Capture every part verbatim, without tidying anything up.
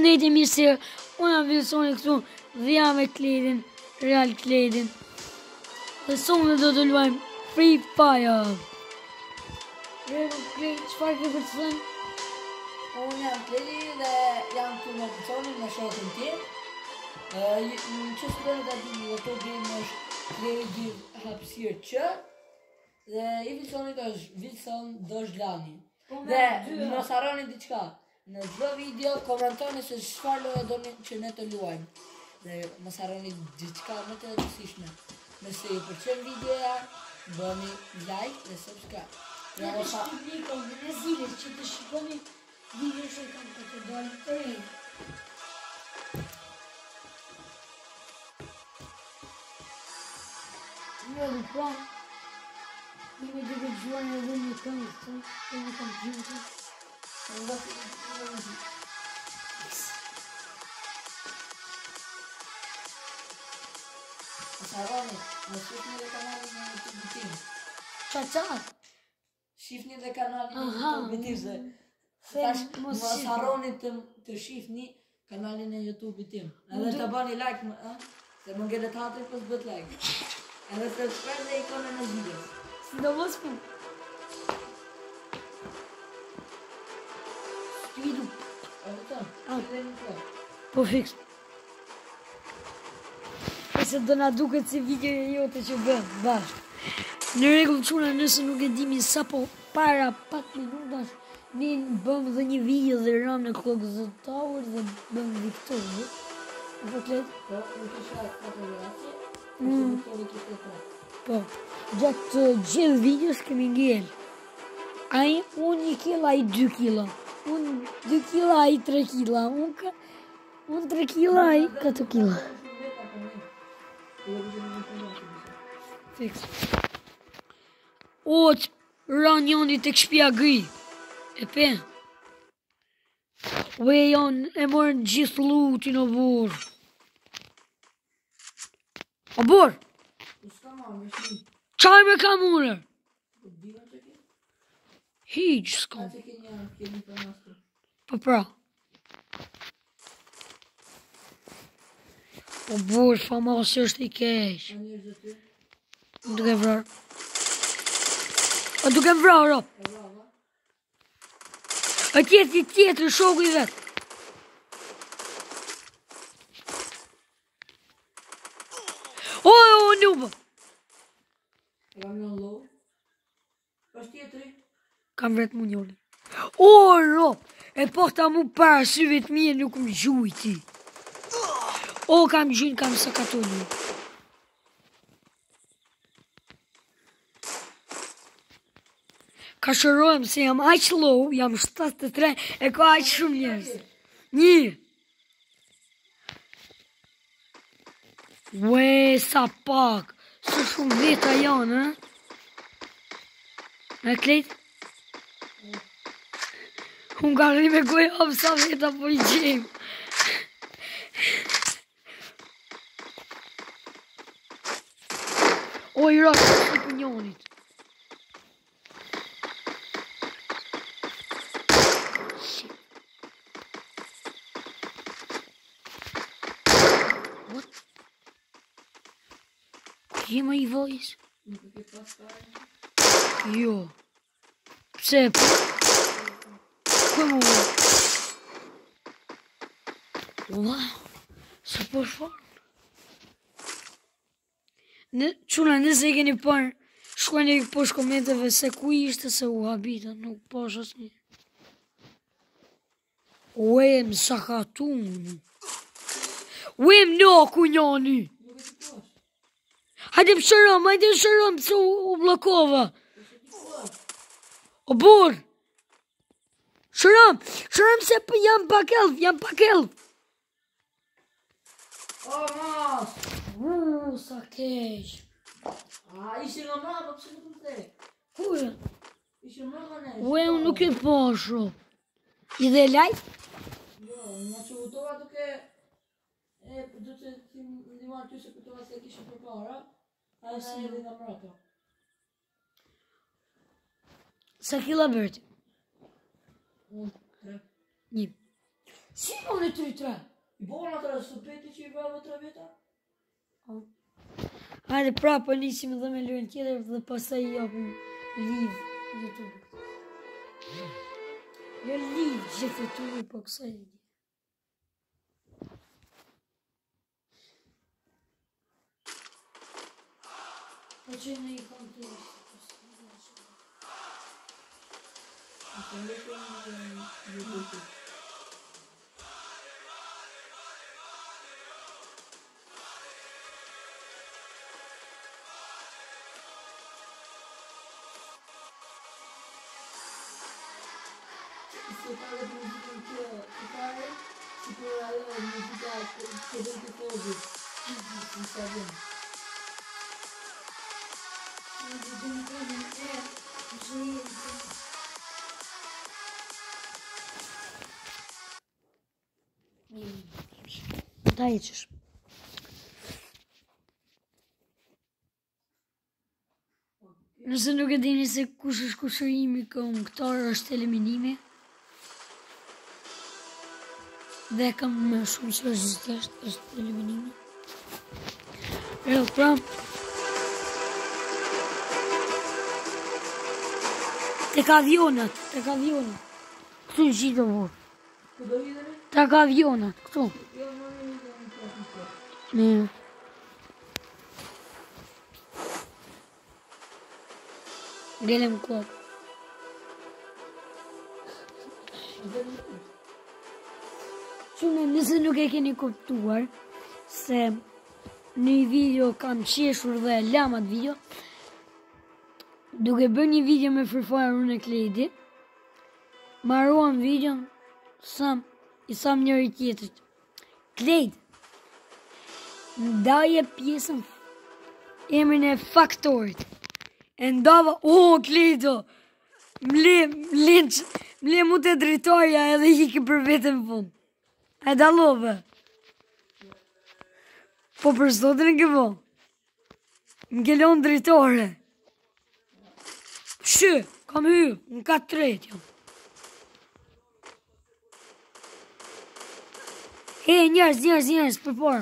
përshëndetje mirë se unë jam Wilsoni këtu dhe jam me Kledin, Real Kledin. Dhe sonë do të luajmë Free Fire. Real Kled, çfarë ke për të thënë? Unë jam Kledi dhe jam këtu me Wilsonin, me shokën tim. Që së bërë të ati dhe të game është Kledi hapësirë që dhe i Wilsonit është Wilson Dozhlani. Dhe mos harroni diçka. Në çdo video komentoni se çfarë lojë doni që ne të luajmë. Dhe mos harroni diçka më të rëndësishme. Nëse ju pëlqen videoja, bëni like dhe subscribe. Ne të shpikon dhe në zile që të shikoni video që kam të të dalë të rejnë. Në dhe pra, në me dhe gjuan e dhe një këngë të të një kompjuter. Saroni, më shifni dhe kanalin në YouTube tim. Qa qa? Shifni dhe kanalin në YouTube tim se tash mos harroni të të shifni kanalin në YouTube tim. Edhe të bani like më, ë? Se më ngele të hatri pas bët like. Edhe subscribe dhe ikonën në video. Si do mos pu? Vidu. Po fix. Se do na duket si video e jote që bën bashkë. Në rregull çuna, nëse nuk e dimi sa po para pak minutash ne bëm dhe një video dhe ram në Clock Tower dhe bëm viktorë. Apo Kled? Po, në të shak fotografi, në viktorë të të Po, gjatë gjithë videos kemi ngel. Ai unë një kila, ai dy kila. Unë dy kila, ai tre kila. Unë ka... Unë tre kila, ai katër kila. Fix. O, ranë joni të këshpia gri. E pe. Ue janë e morën gjithë lutin o burë. O burë! Qaj me ka mure? Hiq s'kom. Po pra. O burë, famasi është i keq. Duke vrarë. O duke vrarë, ro. A tjetëri tjetëri, shoku i vetë. O, o, nubë. Kam një low. Pas tjetëri. Kam vetë mu njëllë. O, ro. E porta mu para syve të mije nuk më gjujti. O, kam gjujnë, kam së katoni. Ka shërojmë se jam aq low, jam shtatëdhjetë e tre, e ka aq shumë njerëz. Një. Ue, sa pak. Së shumë veta janë, e? E Kled? Unë ka rri me gojë hapë sa veta po i gjemë. O, i rrasë të për njonit. What? Kjema i vojës? Jo. Pse? Këmë u? Wow. Së po shfarë? Në, quna, nëse i keni parë, shkojnë e poshtë komenteve se ku ishte se u habita, nuk poshtë asë një. Uem, sa ka tunë. Uem, no, ku njani. Hajde më shërëm, hajde më shërëm, se u, u blokova. O burë. Shërëm, shërëm se për jam pak elf, jam pak elf. O, mos. Uuu, sa keq. A, ishi nga mama, pëse nuk më te? Kure? Ishi nga mama ne? Ue, unë nuk e posho. I dhe live? Jo, nga që vëtova duke... E, du që ti më ndiman ty se pëtova se kishë për para, a e se edhe nga mrata. Sa kila bërti? Unë, tre. Një. Si non e tri tre? I bona tre së peti që i vrave tre veta? Hajde prapë nisim edhe me lojën tjetër dhe pastaj i japim live YouTube. Jo live gjithë YouTube, po kësaj. Po që në i kam të YouTube. Se fare musica che si fare, si può avere musica che deve cose, si sa bene. Ta heqësh. Nëse nuk e dini se kush është kushërimi këngëtar është eliminimi. Dhe kam më shumë së është është eliminimi. E pra tek avionat, tek avionat. Këtu në gjithë vërë. Tek avionat, këtu. Ne. Gelem klop. Shumë nëse nuk e keni kuptuar se në një video kam qeshur dhe lamat video, duke bërë një video me Free Fire unë e Kledi, marruam videon, sam, i sam njëri tjetrit. Kled, ndaje pjesën emrin e faktorit. E ndava, o, oh, Kledo, mle, mle, mle mu të dritarja edhe hiki për vetën fund. E dalove. Po për sotën në këvo. Në kelon dritare. Shë, kam hy, në katë tret jam. He, njerës, njerës, njerës, për para.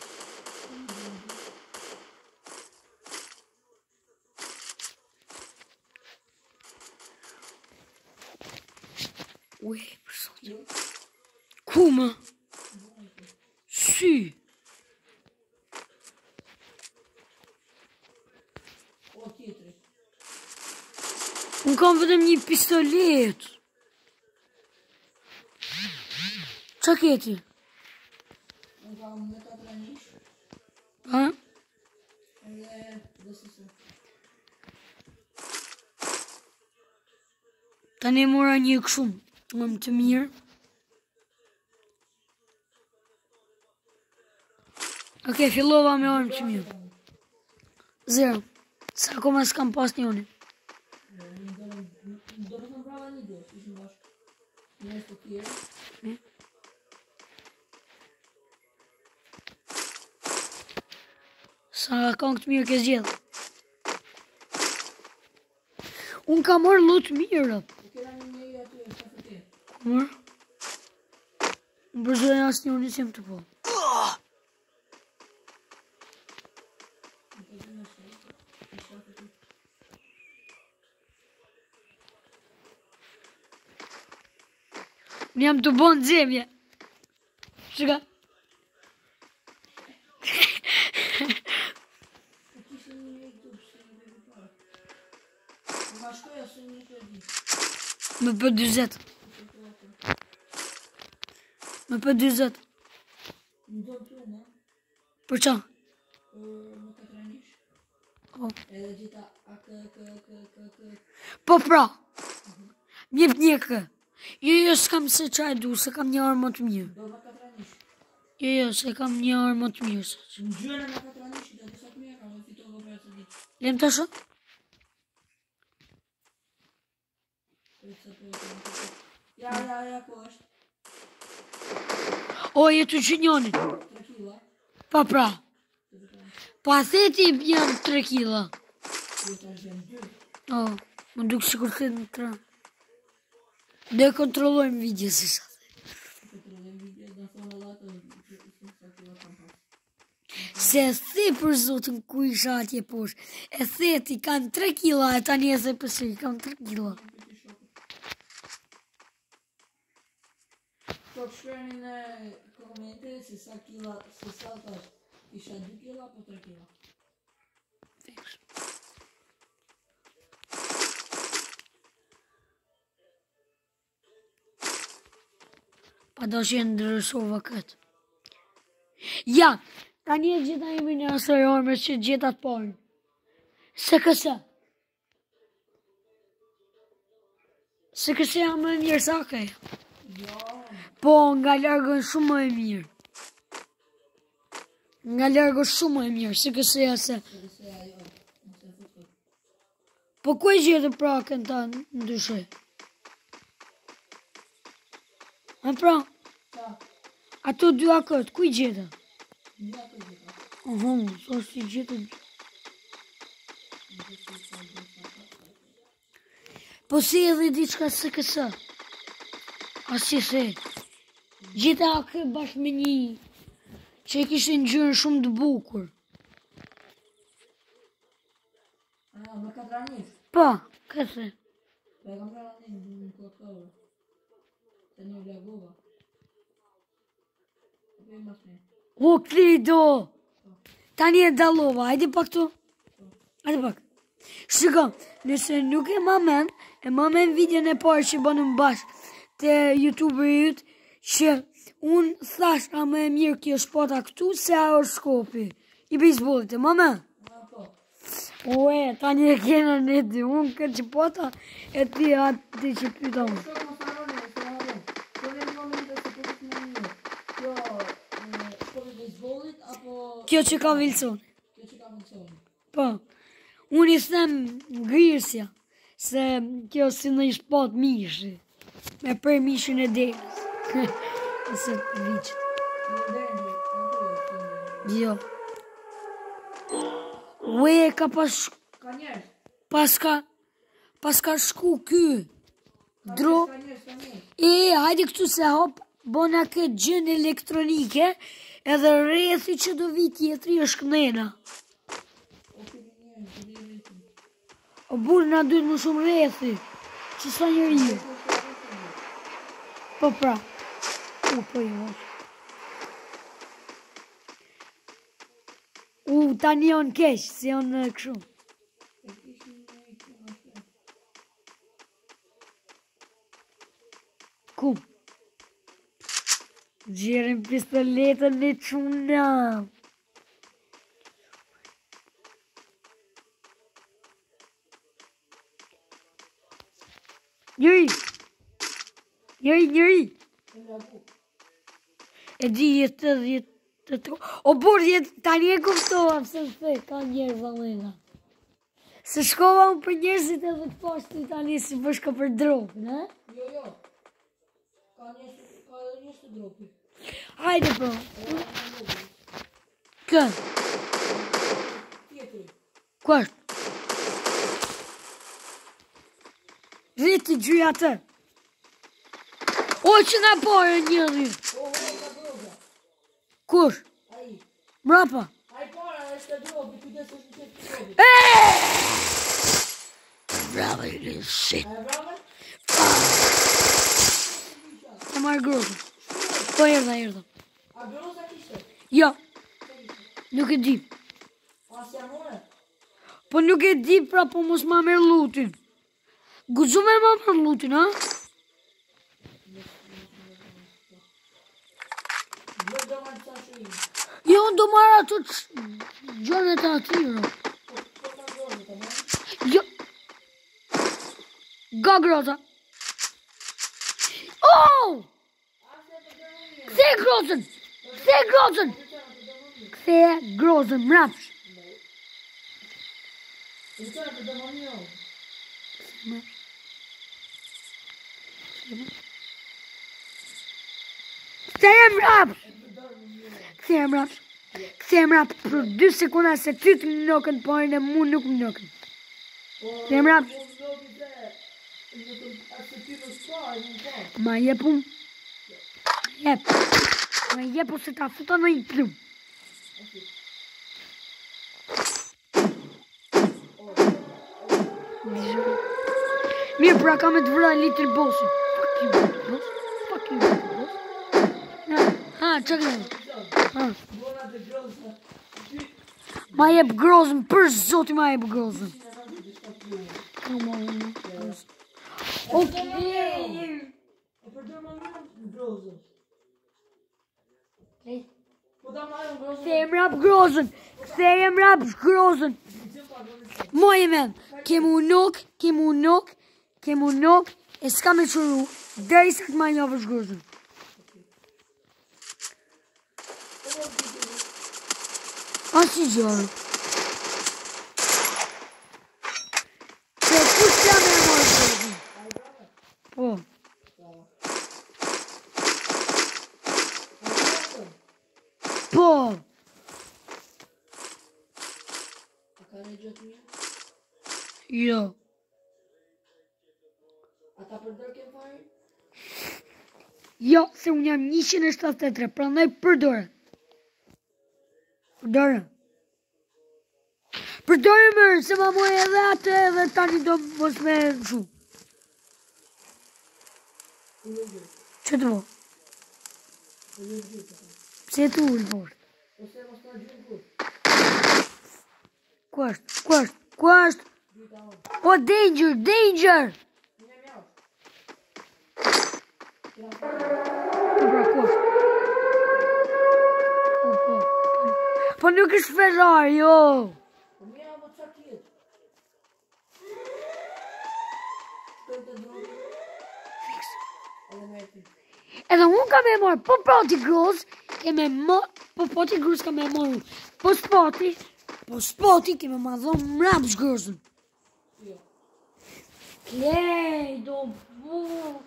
Ue, për sotën. Kuma? Si? Unë kam vetëm një pistolet. Qa keti? Unë kam me të trenish. Ha? Edhe dhe sëse. Ta ne mora një këshum. Më më të mirë. Ok, fillova me orëm që mirë. Zero. Sa akoma s'kam pas një unë. Do të më brava një dhe, ishë në bashkë. Njës të tjerë. Sa këngë të mirë ke zgjedhë. Unë ka marrë lutë mirë. E kera një njëri aty e shafë të. Mërë? Më përzojnë asë një unë jem të po. Në jam të bon zemje. Shka? Më për dyzet. Më për dyzet. Për qa? Po pra. Mjep një kë. Jo, jo, s'kam se qa e du, se kam një armë të mirë. Jo, jo, se kam një armë të mirë. Lem të shë? Ja, ja, ja, po është. O, jetu që njonit. tre kila. Pa pra. Pa theti janë tre kila. O, më dukë që kur theti në tre. Dhe kontrollojmë video, si sa dhe. Se e the për zotin ku isha atje poshtë. E theti kanë tre kila e tani e the pësë kanë tre kila. Po të shkreni në komente se sa kila, se sa tash isha dy kila apo tre kila. Pa do që ndryshova këtë. Ja, tani e gjitha jemi në asoj ormes që gjitha të porën. Se këse. Se këse jam më mirë sa kaj. Jo. Po, nga largën shumë më e mirë. Nga largën shumë më e mirë, se këse ja se. Po ku e gjithë pra kënta ndryshe? A pra? Qa? Ato dy akët, ku i gjithë? Dy akët gjitha. Uhum, so si gjithë. Po si edhe diçka se kësa. A si se. Gjitha akët bashkë me një që e kishtë ngjyrën shumë të bukur. A, me katranisht? Po, këse. Po e kam katranisht në kotore. Se një vlagova. Po e mas me. O, Klido! Tani e dalova, hajde pak tu. Hajde pak. Shiko, nëse nuk e ma men, e ma men videon e parë që bënëm bashkë të YouTuberit, që unë thash a më e mirë kjo shpota këtu se a o shkopi. I bejsbolit, e ma men? Ue, tani e kena në dy, unë këtë që pota e ti atë që pyta unë. Kjo që ka Wilson. Kjo që ka Wilson. Po, unë i them ngrirësja, se kjo si në i shpot mishi, me për mishin e delës. Nëse të viqët. Jo. Ue, ka pas... Ka njerës. Pas ka... Pas ka shku ky. Dro... Ka njerës, ka njerës. E, hajde këtu se hop, bona këtë gjën elektronike, edhe rrethi që do vi tjetri është kënena. O burë na duhet më shumë rrethi, që sa njëri. Po pra. U, po jo. U, tani janë keq, si janë kështu. Ku? Gjerën pistoletën e quna. Njëri! Njëri, njëri! E di jetë të dhjetë të tro... O burë jetë, tani e kuftova, pëse në fe, ka njerë valena. Se shkova unë për njerëzit edhe të pashtu tani si bëshka për dropë, ne? Jo, jo. Ka njerëz të dropi. Hajde, pro. Kën? Tjetëri. Ku është? Rritë gjyja të. O, që nga pare njëri. O, o, ka droga. Kush? Aji. Mrapa? Aji para, është të dropi, ty desë është të dropi. Eeeeh! Bravo, i në shit. A e brave? Të marrë grozën. Po erdha, erdha. A groza kishte? Jo, nuk e di. As janore? Po nuk e di pra po mos ma merë lutin. Guxu me ma merë lutin, ha? Jo do marrë të shuim. Jo, do marrë ato të gjonet e atyre. Po ka groza të marrë? Jo. Ga groza. Oh! Kthe grozën! Kthe grozën! Kthe grozën, mrapsh. E qërë të dëmoni jo? Kthe e mrapsh! Kthe e mrapsh. Kthe e mrapsh për dy sekunda se ty të më nokën, po e mu nuk më nokën. Kthe e mrapsh. Ma jepum. Jep. Ma jepu se ta futa në i plum. Mirë, pra ka me të vëra Little Bossin. Fuck you, Little Boss. Fuck you, Little Boss. Ha, ha, që kënë? Ha. Ma jep grozën, për zoti ma jep grozën. Come on, okej. E përdor më mirë grozën. Po da marrë grozën. Se jem rap grozën. Se jem rap grozën. Moje men, kemu nuk, kemu nuk, kemu nuk, e s'ka me qëru, dheri sa të ma njove shgrozën. A si gjërë? Se kush jam e morë shgrozën? Po. Po. Ka në gjëtë mirë? Jo. A ta përdor ke fare? Jo, se unë jam njëqind e shtatëdhjetë e tre, prandaj përdore. Përdore. Përdore mërë, se ma moj edhe atë edhe tani do mos me shu. Që të bo? Pse të ullë por? Ose mos të gjurë kur? Ku është? Ku është? Ku është? O, danger, danger! Bra, ku është? Po nuk është Ferrari, jo! Po mja, po qa tjetë? Shkoj të dronë? Fix. Edhe me ti. Edhe unë ka me morë, po poti gruz, ke me morë, po poti gruz ka me morë, po spoti, po spoti ke me ma dhonë mrap shgruzën. Jo. Klej, do bu.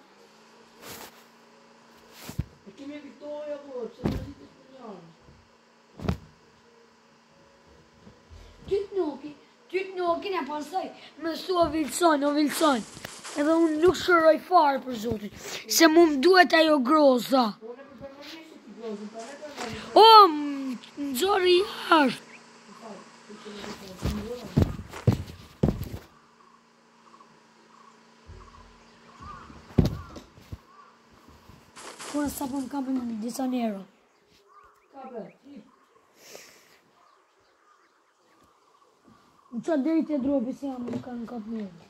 E kemi Victoria, po, që në zitë të njërë. Tytë nuki, tytë nuki në pasaj, me thua Vilson, o Vilson. Edhe unë nuk shëroj farë për zotin, se mu më duhet ajo groza. Po, në përpër më njështë ti grozën, pa ne për në O, më zori jashtë. Kura sa po më kapën disa nero. kape, ti. Në qatë deri të dropi se jam më kanë kapë nero.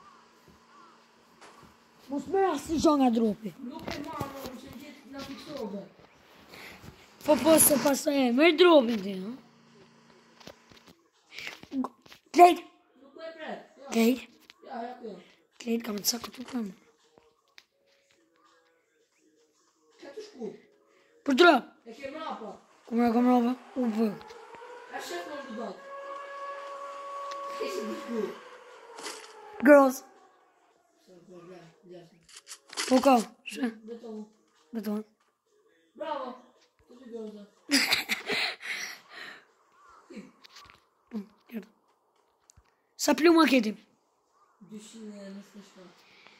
Mos më rasti gjo nga dropi. Nuk e ma, më që në gjithë nga fiksobe. Po po se pasë e, mërë dropin ti, ha? Klejt, Nuk e pret, ja. klejt, Ja, ja, kjo. klejt, kam të sakë të përmë. Që të shku? Për drop, E ke mrapa. kumra kam roba, u për. A shef në në datë. E që të shku? Girls, Se po, ja, jasë. po ka, shë, Beton. beton. Bravo. Të që groza. Sa pluma ketim? dyqind e njëzet e shtatë.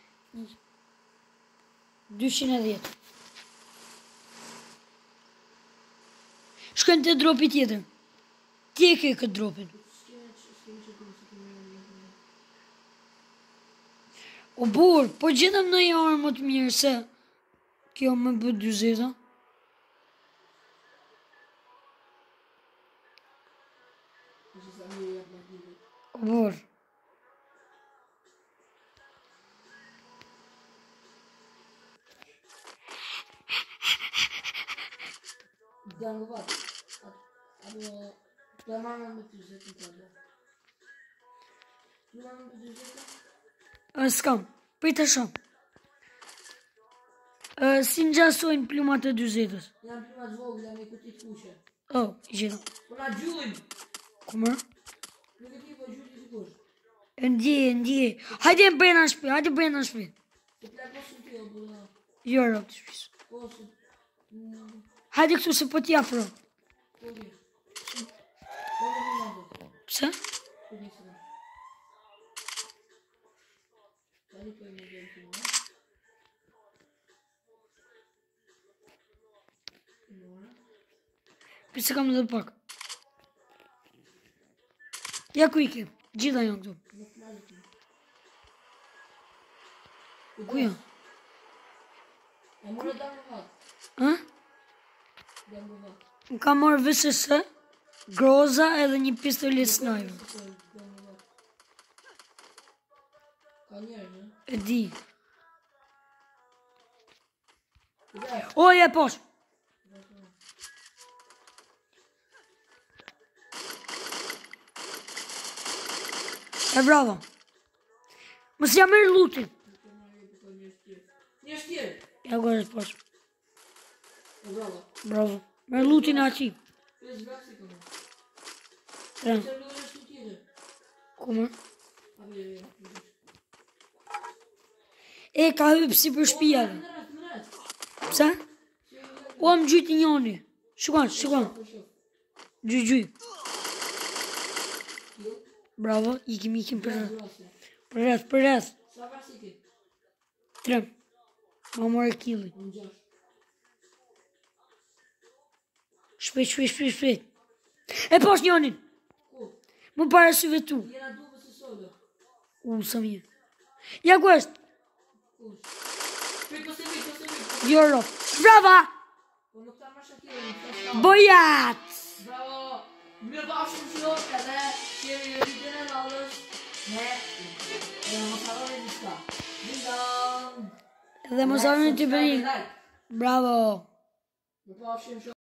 dyqind e dhjetë. Shkën të dropi tjetër. Ti e ke këtë dropin. O burë, po gjithëm në jarë më të mirë se kjo më bët dyzeta. O burë. Dërë vatë. Apo, të marrë me të dyqet në të dhe. Të marrë me të dyqet? E s'kam, prita shumë. Si në gjasojnë plumat të dyzetës. Janë plumat vogla me kutit kushe. Oh, i gjitha. Po na gjullim. Kumër? Nuk e ti po gjulli si kush. E ndje, ndje. Hajde në bëjnë në shpi, hajde bëjnë në shpi. Se plak posën tjo, po da. Jo, rëpë të shpisë. Posën. Hajde këtu se po t'ja pro. Po di. Po në në në Pse? Po di se në. Ka një për një gjellë të në. Pse kam edhe pak. Ja ku i ke, gjitha janë këtu. Nuk malë të në. Ku jo? E mërë da më vat. Ha? Da më vat. Më ka marrë V S S, groza edhe një pistolet sniper. Ka njerë, në? E di. Kujdes. Oj, e posh! E bravo. Mos ja merr lutin. Një shtjerë. Ja gore e posh. E bravo. Bravo. Merr lutin aqi. Pes vrasi këmë. Tre. Se lu është një tjetër. Kume? Abe, e, e. E, ka hyp si për shpijave. Në rrët, në rrët. Pse? O, më gjyti njoni. Shikon, shikon. Gjy, gjy. Bravo, ikim, ikim për rreth. Për rreth, për rreth. Sa vrasi ti? Tre. Ma more killi. Në gjash. Shpejt, shpejt, shpejt, shpejt. E posh njonin. Ku? Më para syve tu. Jena duke si solo. U, sa mirë. Ja ku është? Ku? Shpejt, këse vit, këse vit. Joro. Brava! Po nuk ta më shakirë. Bojat! Bravo! Mirë bashkëm që jo, edhe qemi e vitën e nalës me e mos harroni diçka. Dindam! Edhe mos harroni të bëni. Bravo! Mirë bashkëm që